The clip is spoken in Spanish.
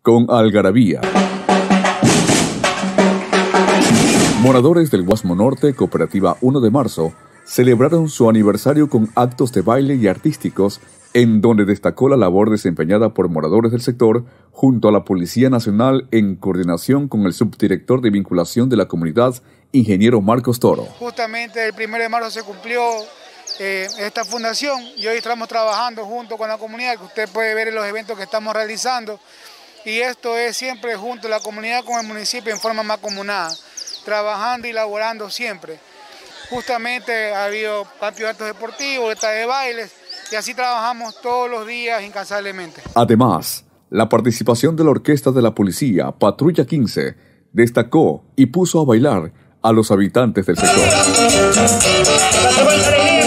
con algarabía. Moradores del Guasmo Norte, Cooperativa 1 de Marzo, celebraron su aniversario con actos de baile y artísticos, en donde destacó la labor desempeñada por moradores del sector junto a la Policía Nacional en coordinación con el subdirector de vinculación de la comunidad, ingeniero Marcos Toro. Justamente el 1 de marzo se cumplió esta fundación y hoy estamos trabajando junto con la comunidad, que usted puede ver en los eventos que estamos realizando, y esto es siempre junto a la comunidad con el municipio en forma mancomunada, trabajando y laborando siempre. Justamente ha habido campeonatos deportivos, esta de bailes, y así trabajamos todos los días incansablemente. Además, la participación de la orquesta de la policía, Patrulla 15, destacó y puso a bailar a los habitantes del sector.